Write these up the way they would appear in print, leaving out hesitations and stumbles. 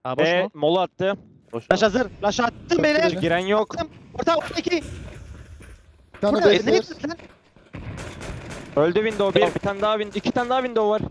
Ha boş mu? Mola attı. Boş. Flash hazır. Flash attım beyler. Giren yok. Orta 2. Bir tane Burada ne bekler. yapıyorsun lan? Öldü window bir. Bir tane daha window. 2 tane daha window var.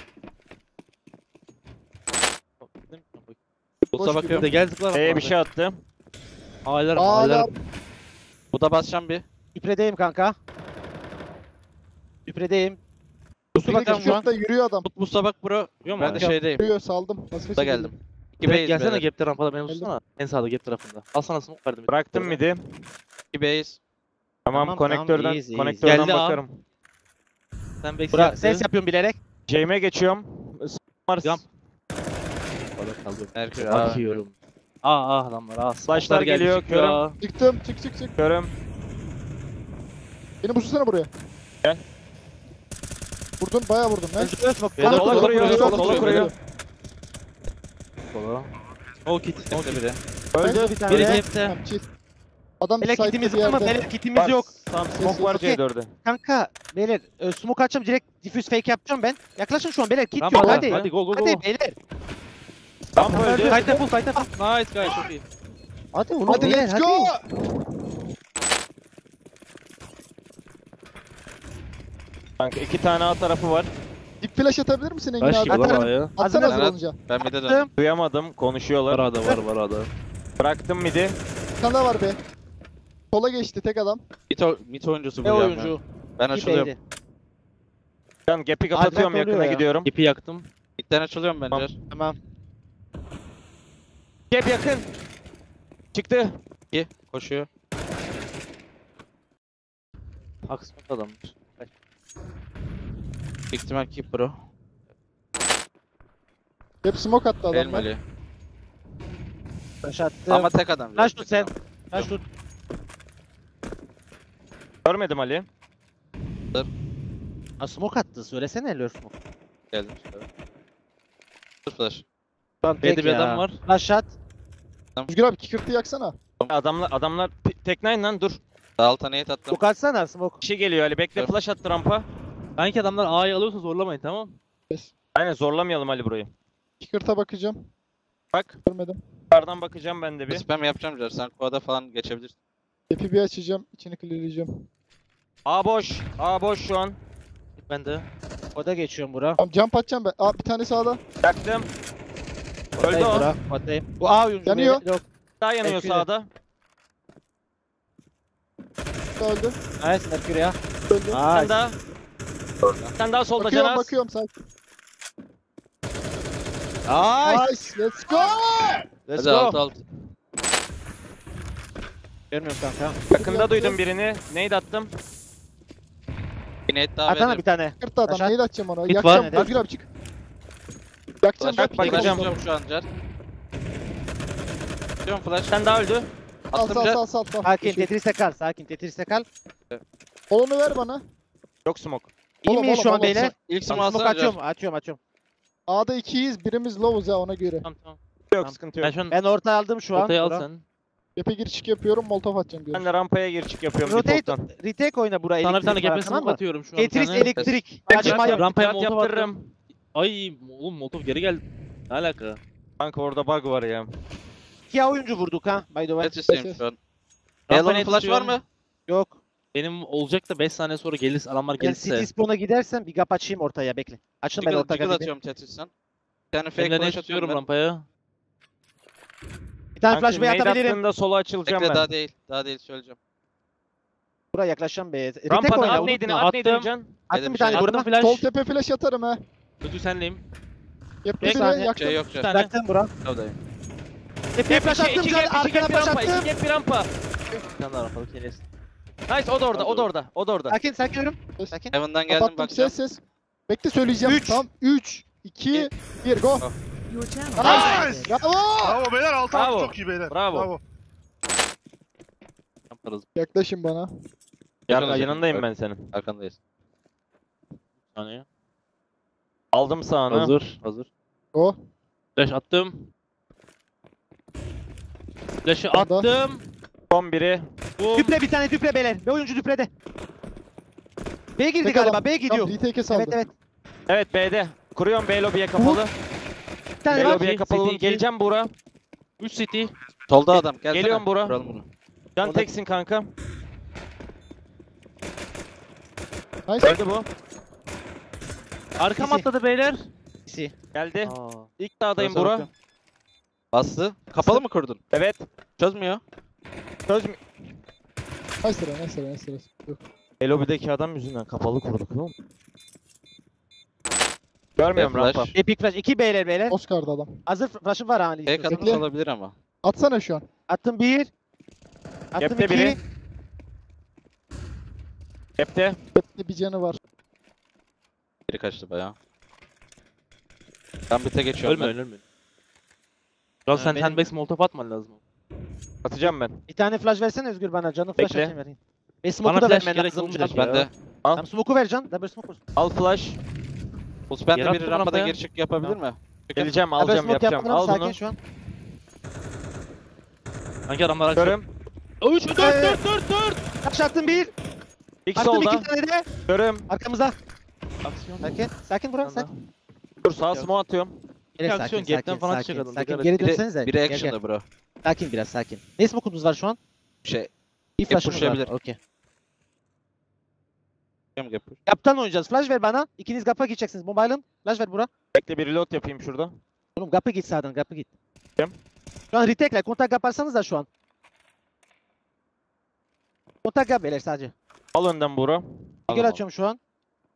Boş'a bakıyorum. Gel zıplar. B'ye bir şey attı. Ağlarım Ağlar. ağlarım. Bu da basacağım bir. Üpredeyim kanka. Üpredeyim. Bus'a bakalım şu an. Şurada yürüyor adam. Bus'a bak bro. Ben de şeydeyim. Yürüyor saldım. Nasıl Da geldim. İki Direkt base gelsene beyler. gap'te rampada beni tutsana. En sağda gap tarafında. Al sana smoke verdim. Bıraktım midi. İki base. Tamam, konektörden easy, konektörden Geldi ağam. bakarım. Sen bekle. Bura ses yapıyorum bilerek. Jame'e geçiyorum. Mars. Yam. Merkür. Bakıyorum. Adamlar aa. Flashlar smoke'lar geldi, geliyor, çıkıyor. körüm. Çıktım. Çık. Körüm. Beni vursana buraya. Gel. Vurdun bayağı vurdun. Ne? Sola kuruyor. Sola kuruyor. Sola. O kit. Smoke biri. Öldü. Bir tane. Biri Biri gap'te. Tamam, çift. Adam Melek site'de kitimiz bir var mı? yerde. Melek kitimiz yok. Tamam, smoke var Okey. C4'de. Kanka beyler smoke açacağım direkt diffuse fake yapacağım ben. Yaklaşın şu an beyler kit yok Rampada. hadi. Hadi go go go. Hadi beyler. Rampa öldü. Kayta full kayta full. Nice guys çok iyi. Hadi oğlum Hadi beyler let's hadi. go. Kanka 2 tane A tarafı var. Dip flash atabilir misin Engin Baş abi? gibi lan Atarım. oraya. Atsana hazır Evet. olunca. Ben bir de döndüm. Duyamadım. Konuşuyorlar. Var ada var ada. Bıraktım midi. Bir tane daha var be. Sola geçti tek adam. Mid oyuncusu bu Ne ya. oyuncu? Ben açılıyorum. İyi Ben gap'i kapatıyorum, oluyor yakına ya. gidiyorum. İpi yaktım. Midden açılıyorum bence. Tamam. Gap yakın. Çıktı. İki. Koşuyor. Haksızlık adammış. Büyük ihtimal keep bro. Hep smoke attı adamlar. Elmeli. Flash attım. Ama tek adam. Flash tut sen. Flash tut. Görmedim Ali. Ha smoke attı söylesene lör smoke. Geldim. Dur flash. Lan B'de bir adam var. Flash at. Özgür abi kikırtı yaksana. Adamlar tek nine lan dur. Alta nade attım. Smoke atsana smoke. Kişi geliyor Ali, bekle, Dur. flash attı rampa. Sanki adamlar A'yı alıyorsa zorlamayın tamam. Aynen, zorlamayalım Ali burayı. Kikırta bakacağım. Bak, Görmedim. yukarıdan bakacağım ben de bir. Spam yapacağım Cer. Sen quad'a falan geçebilirsin. Hepi bir açacağım. İçini clearleyeceğim. A boş. A boş şu an. Ben de. Oda geçiyorum bura. Tamam jump atacağım ben. Aa bir tane sağda. Yaktım. Öldü Odayım o. bura. Odayım. Bu A oyuncu. Yanıyor. beyler. Yok. Daha yanıyor Bekle. sağda. Sağ öldü. Nice Merkür ya. Öldü. Sen Nice. daha. Sen daha solda Bakıyorum Canaz. bakıyorum sakin. Nice. Nice. Let's go. Let's Hadi go. alt. Görmüyorum kanka. Yakında duydum birini. Neydi attım? Bir nade daha Atana veririm. bir tane. Kırtı adam. Aşağı- Neyi atacağım ona? Hit Yakacağım. var. Özgür abi çık. Yakacağım Flash bak. bakacağım. Yakacağım. şu an Cer. Atıyorum flash. Sen daha öldü. Sal Attım Cer. sal. Sakin Tetris'te kal. Sakin Tetris'te kal. Kolonu ver bana. Yok smoke. İyi Oğlum, miyiz oğlum, şu an oğlum. beyler? İlk smoke Smoke alsana Cer. açıyorum. A'da 2'yiz. Birimiz low'uz ya ona göre. Tamam tamam. Yok, Tamam. sıkıntı Ben yok. şu an Ben orta aldım şu an. ortaya al bura. sen. Yapı gir çık yapıyorum. Molotov atacağım Ben diyorum. de rampaya gir çık yapıyorum Rotate, default'tan. retake oyna buraya. Sana bir tane elektrik var, gap'e tamam smoke mı? atıyorum şu an. bir Tetris tane. elektrik. Ben Açma yok. Rampaya Plat molotov yaptırırım. Ay oğlum molotov geri geldi. Ne alaka? Kanka orada bug var ya. 2 oyuncu vurduk ha. By the way. Tetris'teyim şu an. Rampaya Halo'nun flash var tutuyorum. mı? Yok. Benim olacak da 5 saniye sonra gelirse adamlar Ben gelirse. City Spawn'a gidersen bir gap açayım ortaya bekle. Açtım ben Jiggle orta gapı. atıyorum Tetris'ten. Bir tane fake Emre ne flash tutuyorum atıyorum ben. rampaya. Bir tane Kanka flash bey nade atabilirim. attığında sola açılacağım Bekle ben. daha değil. Daha değil söyleyeceğim. Buraya yaklaşacağım be. Retake Rampadan oyna. at unutma. neydini, at neydini Attım. Can. Attım bir bir tane şey. bura. Attım flash. Sol tepe flash atarım ha. Kötü senleyim. Yaptı Beş biri saniye. yaktım. Şey yok Bir Cer. tane. Bıraktım bura. Oradayım. Epey flash attım İki can. gap, iki Arkana gap bir flash rampa, attım. iki gap bir rampa. Bir tane daha rampalı keles. Nice, o da orada, o da orada, o da orada. Sakin yürüm. Sakin. Heaven'dan geldim Kapattım bakacağım. ses. Bekle söyleyeceğim. Üç. Tamam 3, 2, 1 go. Your channel. Nice. Bravo. Bravo beyler, altı Bravo. çok iyi beyler. Bravo. Yaparız Yaklaşın bana. Yanındayım ben senin. Arkandayız. bir saniye. Aldım sağını. Hazır. Hazır. Go. Flash attım. Flash'ı Orada. attım. Son biri. Boom. Düple bir tane düple beyler. Bir oyuncu düplede. B girdi Tek galiba. adam. B gidiyor. Tamam retake'e saldım. Evet. Evet B'de. Kuruyorum B lobiye kapalı. tane Gel var. lobiye kapalı olun. Geleceğim Bura. 3 city. Solda adam. Gelsene. Geliyorum Bura. Vuralım bunu. Can Orada- teksin kanka. Nice. Öldü bu. Arkam Sisi. atladı beyler. İkisi. Geldi. Aa. İlk dağdayım Gözle Bura. bakıyorum. Bastı. Kapalı mı kurdun? Evet. Çözmüyor. Söz Nice sıra, nice sıra, nice sıra. Yok. Lobideki adam yüzünden kapalı kurduk oğlum. Görmüyorum Flash. rampa. Epic flash. 2 beyler. Oscar'da adam. Hazır flash'ım var hani. Tek atmış Bekle. olabilir ama. Atsana şu an. Attım 1. Attım Cepte 2. biri. Cepte. Hepte bir canı var. Biri kaçtı bayağı. Ben bite geçiyorum. Ölme ölme. Kral sen benim- sandbox molotof atman lazım. Atacağım ben. Bir tane flash versene Özgür bana. Canım flash Bekle. atayım vereyim. Ve smoke'u Bana da flash vermen gerek lazım. olmayacak Can. ya. Ben de. Tamam smoke'u ver Can. Double smoke olsun. Al flash. Pulse bende Yarattım biri rampada rampaya. geri çık yapabilir mi? Çıkın. Geleceğim Double alacağım smoke yapacağım. yapalım, Al sakin bunu. şu an. Hangi adamlar açıyor? Görüm. 3 4 4. Flash attım 1. İlk Attım solda. 2 tane de. Görüm. Arkamızda. Aksiyon. Sakin. Sakin Burak Tamam. sakin. Dur sağa smoke atıyorum. Evet, aksiyon, gate'den falan çıkacak adam, Sakin. dikkat et. Geri Biri, dönsenize. biri Gel, gel. action'da bro. Sakin biraz sakin. Ne smoke'umuz var şu an? Şey. Bir flash'ımız var. pushlayabilir. Okey. Gap. Gap'tan oynayacağız. Flash ver bana. İkiniz Gap'a gideceksiniz. Mobile'ın. Flash ver Burak. Bekle bir reload yapayım şurada. Oğlum Gap'a git sağdan. Gap'a git. Tamam. Şu an retake'le kontak yaparsanız da şu an. Kontak yap beyler sadece. Al önden Bura. Figür açıyorum şu an.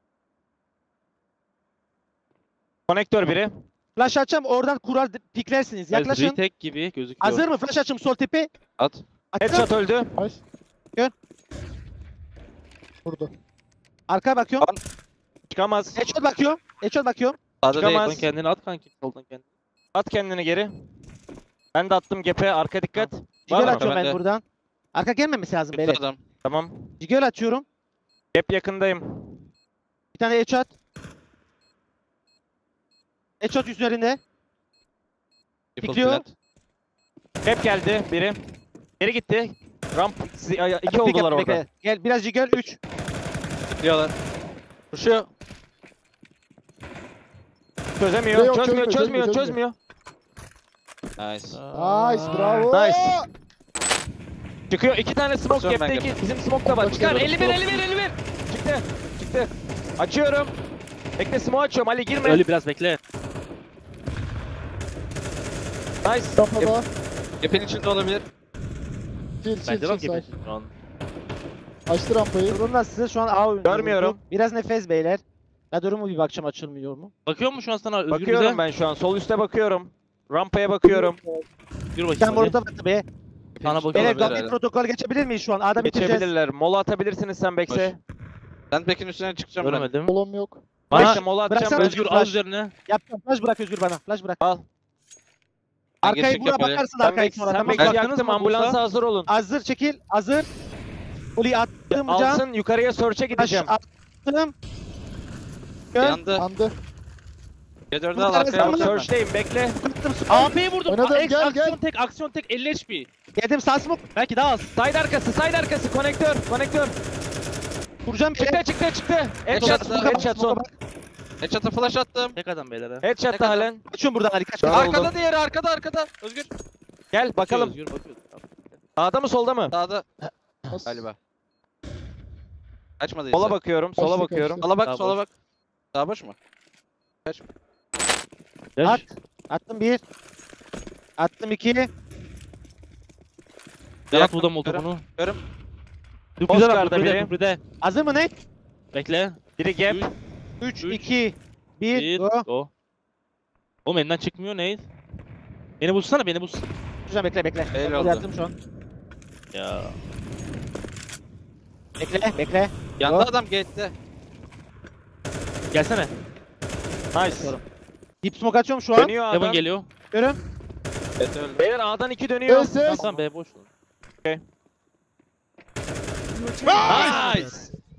Konektör biri. Flash açacağım. Oradan kurar piklersiniz. Yaklaşın. Retake gibi gözüküyor. Hazır mı? Flash açım sol tepe. At. Attım. Headshot öldü. Nice. Gör. Vurdu. Arkaya bakıyorum. Çıkamaz. Headshot bakıyorum. Headshot bakıyorum. Sağda Çıkamaz. değil. Soldan kendini at kanki. Soldan kendini. At kendini geri. Ben de attım gepe. Arka dikkat. Var Jiggle mı? açıyorum ben Bende. buradan. Arka gelmemesi lazım Bitti beyler. adam. Tamam. Jiggle açıyorum. Gap yakındayım. Bir tane headshot. Headshot üzerinde. Triple Pikliyor. plant. Gap geldi biri. Geri gitti. Ramp iki Pick oldular up, orada. bekle. Gel biraz jiggle 3. Diyorlar. Koşuyor. Çözemiyor. Yok, Çözmüyor. çözmüyor, Çözmüyor. çözmüyor. Çözmüyor. Nice. Nice, bravo. Nice. Çıkıyor. 2 tane smoke. Basıyorum ben Gap'te 2. Bizim smoke da var. Çıkar. Bakıyorum, 51. Çıktı. Çıktı. Açıyorum. Bekle smoke açıyorum. Ali girme. Öyle biraz bekle. Nice. Rampada. Gap'in içinde olabilir. Chill, Bence chill, bak chill. gibi. Sakin. Şu an. Açtı rampayı. Durum nasıl? Şu an A oynuyoruz. Görmüyorum. Biraz nefes beyler. Ya durumu bir bakacağım açılmıyor mu? Bakıyor mu şu an sana Özgür Bakıyorum bize? ben şu an. Sol üste bakıyorum. Rampaya bakıyorum. Yürü bakayım Sen hadi. burada baktı be. Sana Olabilir Beyler bakıyorum. herhalde. Gabi protokol geçebilir miyiz şu an? A'da bitireceğiz. Geçebilirler. Mola atabilirsiniz sen Bekse. Ben Pekin üstüne çıkacağım ben. Göremedim. Kolom yok. Bana Bekle mola atacağım. bıraksana ben. Özgür Flash. al üzerine. Yapacağım. Flash bırak Özgür bana. Flash bırak. Al. Ben Arkayı geçecek buna yapayım. bakarsın Sen arkayı Bek sonra. sen Tamam. Bek'i Baktınız yaktım. mı Ambulansa Musa? hazır olun. Hazır çekil. Hazır. Oli attım can. Alsın yukarıya search'e Flash gideceğim. attım. Gör. Yandı. Andı. C4'ü Bu al tarafa arkaya sağ- bakacağım ben. Search'teyim bekle. Attım. AP'yi vurdum. Oynadım, X, gel, aksiyon gel. tek, aksiyon tek 50 HP. Geldim sağ smoke. Belki daha az. Side arkası. Konektör. Vuracağım bir şey. Çıktı. Headshot. Headshot. Headshot son. Headshot'a flash attım. Tek adam beyler ha. Headshot da halen. Açıyorum buradan Ali kaç. Tamam. Arkada diğeri arkada. Özgür. Gel bakalım. Özgür bakıyor. Sağda mı solda mı? Sağda As. galiba. Açmadıysa. Sola bakıyorum. Sola Kaçtı, bakıyorum. kaçtı. Sola bak Sağ sola boş. bak. Sağ boş mu? At. Attım 1. Attım 2. Yarat burada molotofunu. Görüm. Düpüde Oscar'da bak. biri. Düpüde. Hazır mı ne? Bekle. Biri gap. 3, Üç, 2, 1. 1. Go. Go. Oğlum elinden çıkmıyor ne? Beni bulsana beni bulsana. Vuracağım bekle. Fail Gol oldu. Yaptım şu an. Ya. Bekle. Yandı Go. adam gate'te. Gelsene. Nice. Deep smoke açıyorum şu an. Dönüyor Heaven A'dan. geliyor. Görüm. Evet öldü. Beyler A'dan 2 dönüyor. Ses. Tamam be boş. Nice.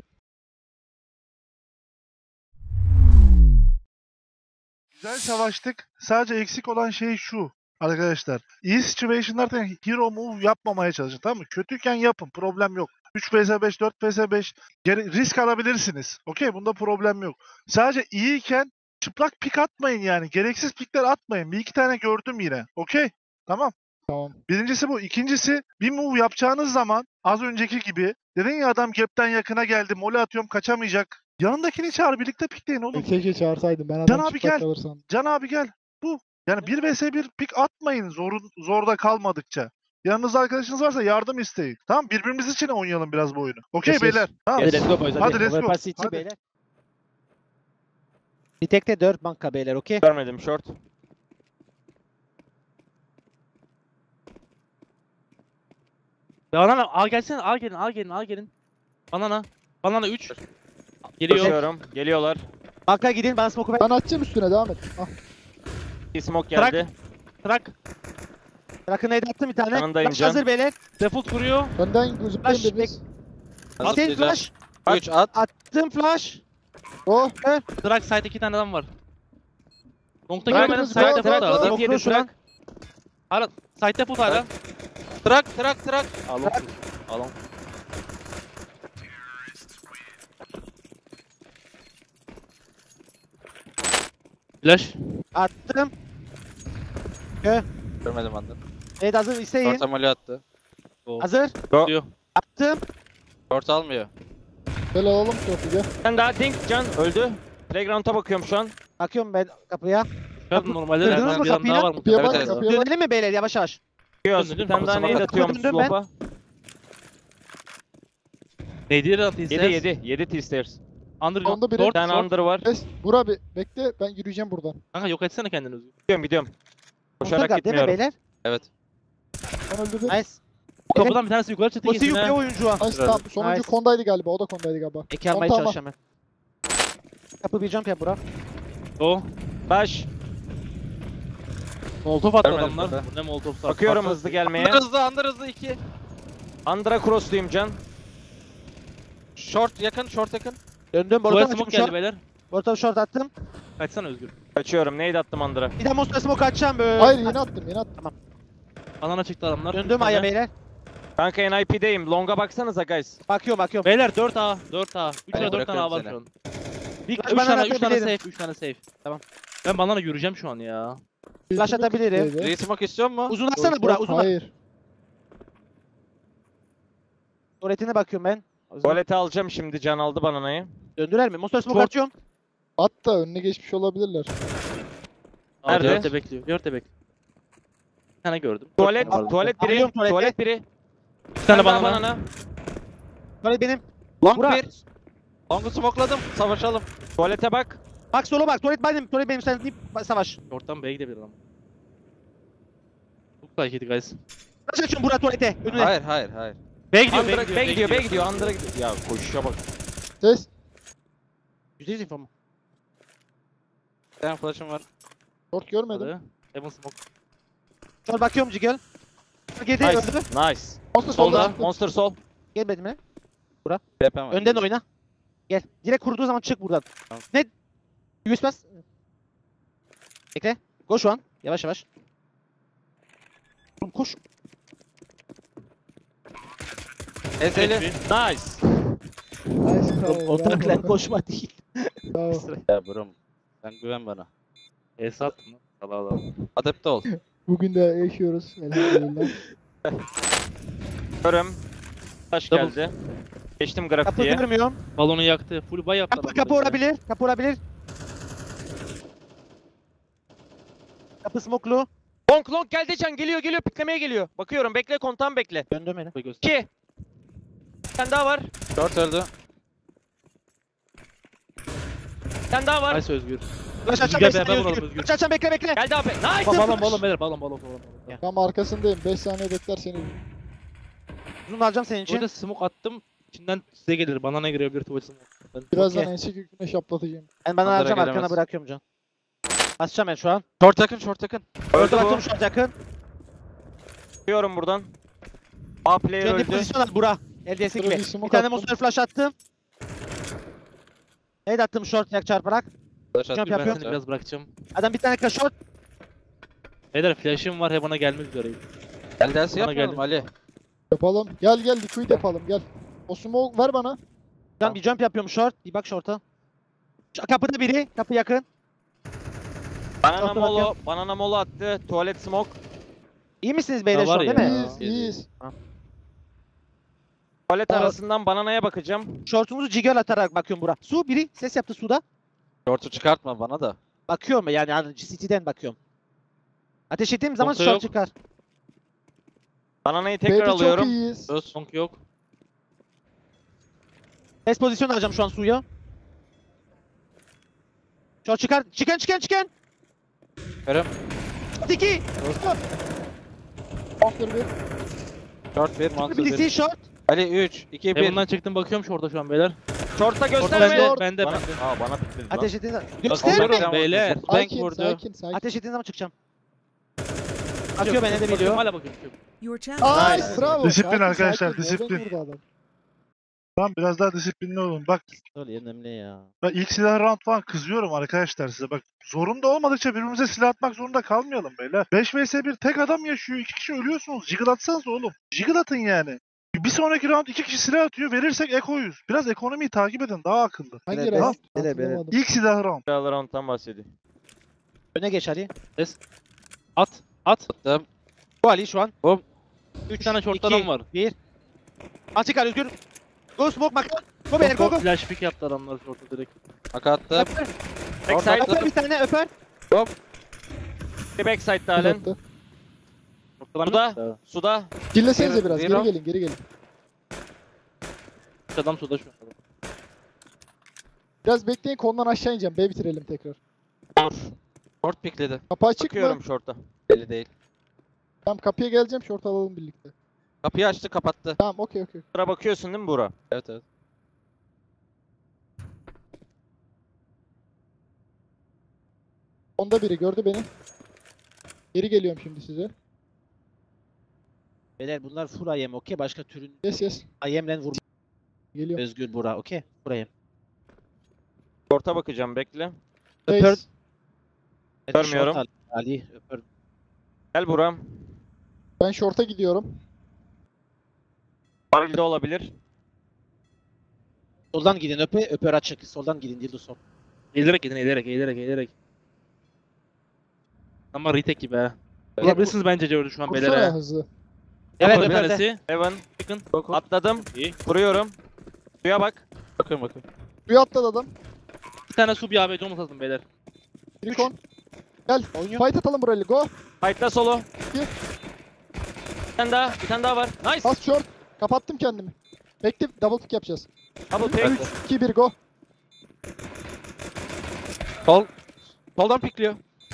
Güzel savaştık. Sadece eksik olan şey şu arkadaşlar. İyi situation'larda hero move yapmamaya çalışın, tamam mı? Kötüyken yapın, problem yok. 3 vs 5, 4 vs 5 risk alabilirsiniz. Okey, bunda problem yok. Sadece iyiyken çıplak pik atmayın yani. Gereksiz pikler atmayın. Bir iki tane gördüm yine. Okey. Tamam. Tamam. Birincisi bu. İkincisi bir move yapacağınız zaman az önceki gibi dedin ya adam gap'ten yakına geldi. Mole atıyorum kaçamayacak. Yanındakini çağır birlikte pikleyin oğlum. Keşke çağırsaydım. Ben Can adam abi çıplak gel. kalırsam. Can abi gel. Bu. Yani 1 vs 1 pik atmayın zorda kalmadıkça. Yanınızda arkadaşınız varsa yardım isteyin. Tamam birbirimiz için oynayalım biraz bu oyunu. Okey Yes, yes. beyler. Tamam. Hadi let's go boys Hadi let's go. Overpass City Hadi. beyler. Bir tekte 4 banka beyler okey. Görmedim short. Banana A gelsene, A gelin. Banana 3. Geliyor. Koşuyorum. Geliyorlar. Banka gidin bana smoke'u ver. Ben atacağım üstüne devam et. Ah. Bir smoke Trak. geldi. Trak. Rakın nade attım bir tane. Yanındayım Flash Can. hazır beyler. Default kuruyor. Önden zıplayın Flash da biz. Atayım flash. 3 at. Attım flash. Oh. Trak side 2 tane adam var. Long'da Bırak, görmedim. bırak, Side bırak, default bırak, hala. bırak. Zat yedi Okuyor şu an. trak. Hala. Side default hala. Trak. Alon. Alon. Flash. Attım. Görmedim andır. Nade hazır isteyin. Orta moli attı. Hazır. Diyor. Attım. Orta almıyor. Gel alalım topu gel. Sen daha Dink Can öldü. Playground'a bakıyorum şu an. Bakıyorum ben kapıya. Şu normalde Kırdınız nereden mı bir adam kapıyı? daha var mı? Kapıya Evet, bak, evet. kapıya bak. Dönelim mi beyler yavaş yavaş. Çıkıyoruz. Döndüm, Bir tane daha kafasına nade bak. atıyorum Döndüm ben. slope'a. Neydi atıysa? 7 T-stairs. Under Onda biri. Bir short, tane short. under var. Kes. Vur abi. Bekle. Ben yürüyeceğim buradan. Kanka yok etsene kendini özgür. Gidiyorum. Koşarak Değil mi gitmiyorum. beyler? Evet. Ben öldürdüm. Nice. Bu kapıdan bir tanesi yukarı çatıya Kosi geçsin yüklü ha. oyuncu. Nice tamam. Sonuncu Nice. kondaydı galiba. O da kondaydı galiba. Eki almaya Tamam. çalışacağım ben. Kapı bir jump yap bura. O. Baş. Molotov attı Görmedim adamlar. zaten. Bu ne molotov attı? Bakıyorum hızlı gelmeye. Under hızlı 2. Under'a crossluyum Can. Short yakın. Döndüm. Bu Borota smoke açmış geldi short. beyler. Borota short attım. Kaçsana Özgür. Kaçıyorum. Nade attım Under'a. Bir de monster smoke açacağım böyle. Hayır yeni attım. Yeni attım. Banana çıktı adamlar. Döndüm aya beyler. Kanka NIP'deyim. Long'a baksanıza guys. Bakıyorum. Beyler 4A. 4A. 3 Ben tane 4 tane A var bırakıyorum şu an. Bir Flash 3 bana tane 3 tane atabilirim. safe. 3 tane safe. Tamam. Ben banana yürüyeceğim şu an ya. Flash atabilirim. Neydi? Re-smoke istiyor mu? Uzun atsana bura uzun. Hayır. Tuvaletine bakıyorum ben. Tuvalete alacağım şimdi. Can aldı bananayı. Döndüler mi? Monster smoke Short. atıyorum. At da önüne geçmiş olabilirler. Nerede? 4'te bekliyor. 4'te bekliyor. Bir tane gördüm. Tuvalet biri. Arıyorum tuvalete. Tuvalet biri. Bir tane Daha banana. Tuvalet benim. Long Bura. 1. Long'u smokeladım. Savaşalım. Tuvalete bak. Bak sola bak. Tuvalet benim. Tuvalet benim. Sen deyip savaş. Short'tan B'ye gidebilir adam. Çok like it guys. Flash açıyorum bura tuvalete. Önüne. Hayır. B'ye gidiyor. Under'a B gidiyor. Under'a gidiyor. Ya koşuşa bak. Ses. %100 info mu? Bir tane flash'ım var. Short görmedim. Heaven smoke. Şöyle bakıyorum Jiggle. Girdi Nice. öldü. Nice. Monster Solda. solda. Monster sol. Gelmedi mi? TP'm var. Önden oyna. Gel. Direkt kurduğu zaman çık buradan. Tamam. Ne? Yüz bas. Bekle. Koş şu an. Yavaş yavaş. Oğlum koş. ES'li. Nice. Nice. bravo, Ortaklar bravo. koşma değil. Bravo. Ya brom. Sen güven bana. Es attım lan. Allah. Adapte ol. Bugün de yaşıyoruz. Elhamdülillah. Görüm. Taş Double. geldi. Geçtim Kapı grafiğe. görmüyorum. Balonu yaktı. Full buy yaptı Kapı, adamlar kapı ya. olabilir. Kapı olabilir. Kapı smoklu. Long geldi Can. Geliyor piklemeye geliyor. Bakıyorum bekle kontağım bekle. Döndüm beni. Kapıyı göster. 2. Bir tane daha var. Short öldü. Bir tane daha var. Nice Özgür. Flash açacağım. Gel 5 beraber saniye vuralım Özgür. Özgür. Flash açacağım bekle. Geldi abi. Nice. Balon beyler balon. Tam arkasındayım. 5 saniye bekler seni. Uzun alacağım senin için. Burada smoke attım. İçinden size gelir. Banana girebilir tuvalet smoke. Birazdan Okey. ense güneş aplatacağım. Ben bana Onlara alacağım arkana gelemez. bırakıyorum can. Basacağım ben şu an. Short yakın. Öldü bu. bakıyorum short yakın. Bakıyorum buradan. A player Kendi öldü. pozisyon al bura. LDS Şuraya gibi. bir smoke Bir tane attım. monster flash attım. Head attım short yak çarparak. Flash Jump attım. Ben yapıyorum. seni biraz bırakacağım. Adam bir tane short. Beyler flash'ım var. Heaven'a gelmek üzereyim. LDS Bana yapmayalım geldi. Ali. Yapalım. Gel liquid yapalım gel. O smoke ver bana. Can bir jump yapıyorum short. Bir bak short'a. Kapıda biri. Kapı yakın. Banana Short'a molo, bakıyorum. banana molo attı. Tuvalet smoke. İyi misiniz beyler şu var an ya. değil mi? İyiyiz, iyiyiz. Tuvalet Aa. arasından bananaya bakacağım. Şortumuzu jigger atarak bakıyorum bura. Su biri ses yaptı suda. Short'u çıkartma bana da. Bakıyorum yani City'den bakıyorum. Ateş ettiğim zaman Nokta short yok. çıkar. Bananayı tekrar B'de çok alıyorum. iyiyiz. Sus. Donk yok. Test pozisyon alacağım şu an suya. Short çıkar. Çıkan. Körüm. Short 2. Monster bir. Short 1, monster 1. Birisi short. Ali 3, 2, 1. Heaven'dan çıktım bakıyorum short'a şu an beyler. Short'a Short gösterme. bende. Bana, bana pikledi lan. Ateş ettiğin zaman. Alıyorum Gösterme. beyler. Bank Sakin, vurdu. sakin. Ateş ettiğin zaman çıkacağım. Atıyor beni de Bakıyorum, biliyor. hala bakıyorum. Your channel. Ay, Nice. bravo. Disiplin Sakin, arkadaşlar, sakin. disiplin. Oradan vurdu adam. Tamam biraz daha disiplinli olun. Bak Öyle önemli ya. ben ilk silah round falan kızıyorum arkadaşlar size. Bak zorunda olmadıkça birbirimize silah atmak zorunda kalmayalım beyler. 5 vs 1 tek adam yaşıyor. 2 kişi ölüyorsunuz. Jiggle atsanız oğlum. Jiggle atın yani. Bir sonraki round 2 kişi silah atıyor. Verirsek ekoyuz. Biraz ekonomiyi takip edin. Daha akıllı. Hangi Bele, round? bele, bele. Hatırlamadım. İlk silah round. Silahlı round'dan bahsediyor. Öne geç Ali. At. Attım. Bu Ali şu an. Bom. 3 Bir tane short adam var. 1. Açık Ali Özgür. Go smoke bak. Go beyler go go. Flash pick yaptı adamlar short'a direkt. Haka attım. Öper. Backside. Öper bir tane öper. Bir backside'da halen. Attı. Suda. Suda. Killesenize biraz. Zero. Geri gelin. Adam suda şu an. Biraz bekleyin, konudan aşağı ineceğim. B bitirelim tekrar. Dur. Short pikledi. Kapı açık mı? Bakıyorum short'a. Belli değil. Tamam, kapıya geleceğim. Short alalım birlikte. Kapıyı açtı, kapattı. Tamam, okey. Sıra bakıyorsun değil mi Buğra? Evet evet. Onda biri gördü beni. Geri geliyorum şimdi size. Beyler bunlar full IM okey. Başka türün Yes. IM'len vurma. Geliyorum. Özgür Bura okey. Buraya. Short'a bakacağım bekle. Öper. Face. Görmüyorum. Ali öper. Gel Buğra. Ben short'a gidiyorum. Barilde olabilir. Soldan gidin öper açık. Soldan gidin dildo sol. Eğilerek gidin eğilerek. Ama retake gibi ha. Evet, Olabilirsiniz bence Jordan şu an beyler Vursana ha. hızlı. Evet Kapı bir öperde. tanesi. Heaven. Çıkın. Atladım. İyi. Kuruyorum. Suya bak. Bakın. Suya atladı adam. Bir tane su bir ABC olmaz lazım beyler. Recon. Gel. Oynuyor. Fight atalım burayı. Go. Fight'la solo. İki. Bir tane daha var. Nice. Pas short. Kapattım kendimi. Bekle, double pick yapacağız. Double pick. 2 1 go. Soldan pikliyor.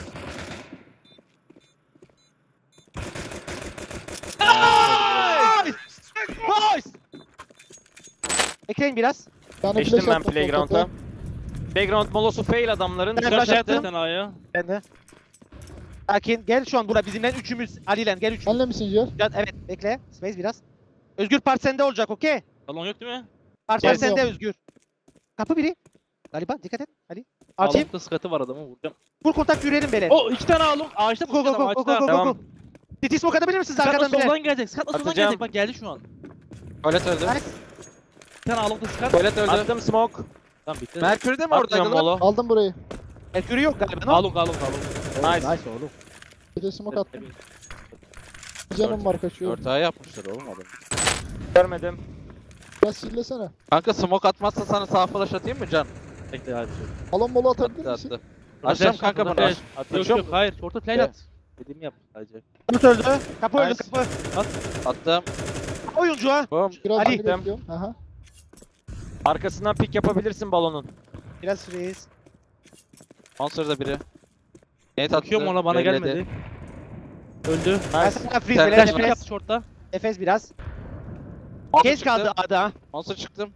Nice! Bekleyin biraz. Yani Geçtim flash ben attım playground'a. short'a. Playground molosu fail adamların. Ben Flash flash attı attım. sen A'ya. Ben de. Sakin. Gel şu an bura bizimle üçümüz. Ali'len gel üçümüz. Benle misin Ciğer? Can, evet bekle. Space biraz. Özgür part sende olacak okey. Salon yok değil mi? Part Yes. sende Özgür. Kapı biri. Galiba dikkat et. Ali. Açayım. Altta skatı var adamı vuracağım. Full kontak yürüyelim beyler. O iki tane aldım. Ağaçta Go go pushladım go go go ağaçta. go Tamam. go. Titi smoke atabilir misiniz Skatla arkadan bile? soldan gelecek. Skatla soldan Atacağım. gelecek. Bak geldi şu an. Tuvalet öldü. Nice. Bir tane aldım skat. Tuvalet öldü. Attım smoke. Tamam bitti. Merkür de mi Atıyorum oradaydı lan? molo. Aldım burayı. Merkür'ü yok galiba. Aldım. Nice. Nice oğlum. Bir de smoke attım. Canım var, kaçıyorum. Ortaya yapmışlar oğlum adam. Görmedim. Biraz sillesene. Kanka smoke atmazsa sana sağ flash atayım mı Can? Bekle hadi. Balon molu atabilir Attı misin? attı. Açacağım kanka bunu. Aç. Yok yok hayır. Short'a play Evet. at. Dediğimi yap sadece. Umut öldü. Kapı öldü Nice. kapı. Attım. Oyuncu ha. Bom. Biraz Ali. seni bekliyorum. Aha. Arkasından pick yapabilirsin balonun. Biraz freeze. Monster'da biri. Nate attı. Bakıyorum ona bana belledi. gelmedi. Öldü. Ben Nice. sana freeze Sen beyler. Flash kaç pick Efes. yaptı short'ta. Efes biraz. Monster Geç kaldı çıktı. ada. Monster çıktım.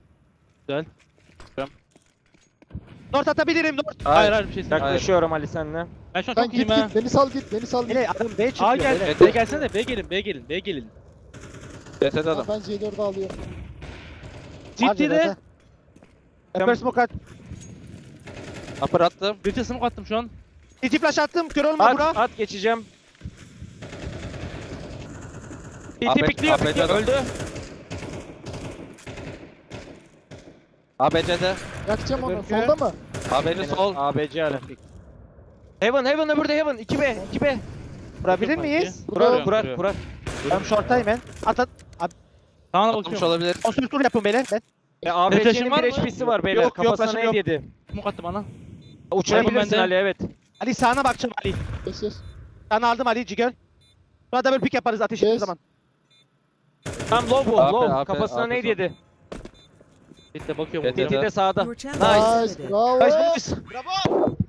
North atabilirim North. Hayır bir şey istemiyorum. Yaklaşıyorum Ali senle. Ben şu an Sen çok iyiyim git ha. git. Beni sal git. Beni sal git. Beyler adam B çıkıyor. A gel. beyler. B gelsene B gelin. B gelin. CT'de Tamam, adam. ben C4'ü alıyorum. Ciddi de. Öper smoke at. Upper attım. Bir smoke attım şu an. Titi flash attım. Kör olma At, bura. at geçeceğim. TT Abi- pikliyor, abi pikliyor. canım. Öldü. ABC'de. Yakacağım onu. Öbürkü. Solda mı? ABC sol. ABC hala. Heaven öbürde Heaven. 2B. Vurabilir miyiz? Kurar. Vuruyor. Ben short'tayım ben. At. Sana Atlamış bakıyorum. olabilir. Monster tur yapın beyler. Ben. ABC'nin var bir mı? HP'si var beyler. Yok, Kafasına flash'ım nade yok. yedi. Smoke attı bana. Uçurabilirsin bende. Ali, evet. Ali sağına bakacağım Ali. Yes yes. Sana aldım Ali Cigöl. Sonra double pick yaparız ateş ettiği Yes. zaman. Tam low bu. AP, Low. AP, Kafasına AP nade yedi. Bir de bakıyorum. Evet, TT de sağda. Your channel Nice. is Nice. edited. Bravo. Nice. Bravo.